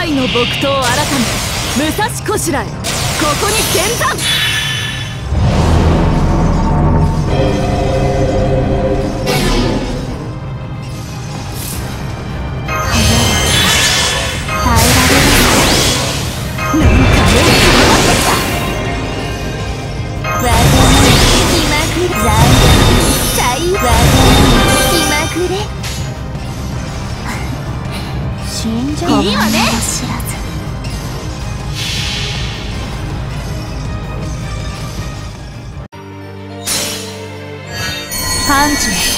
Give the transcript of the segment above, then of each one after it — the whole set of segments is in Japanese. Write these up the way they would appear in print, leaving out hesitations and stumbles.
愛の木刀改め武蔵こしらえ、ここに見参。いいわね。パンチの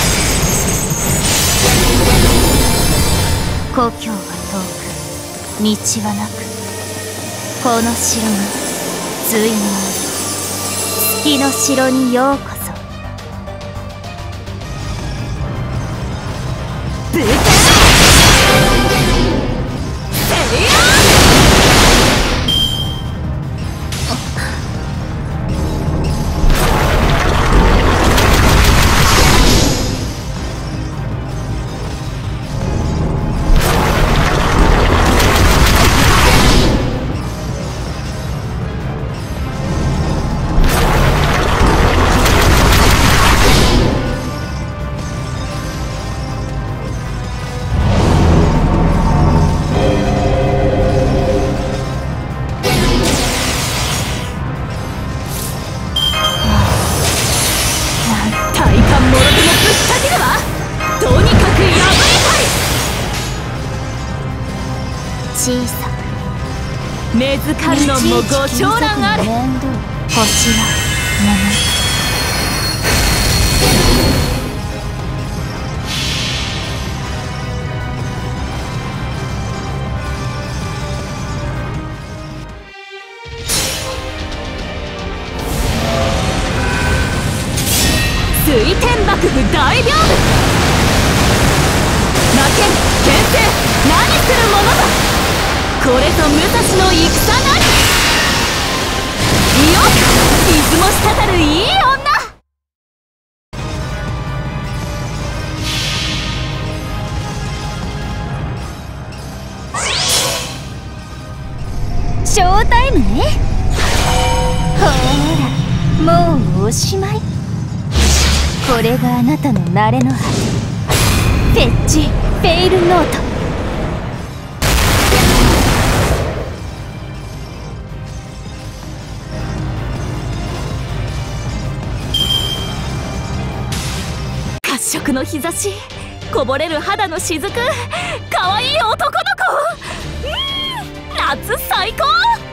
故郷は遠く、道はなく、この城に対のある月の城にようこそ。ブー小さく根付かるのもご長男ある。星は水天幕府大屏風。負けん牽制何するものだ。これぞ武蔵の戦なり。よっ、出雲したたるいい女。ショータイムね。ほらもうおしまい。これがあなたの慣れの果て、フェッチ・フェイルノート。褐色の日差し、こぼれる肌の雫、可愛い男の子。夏最高。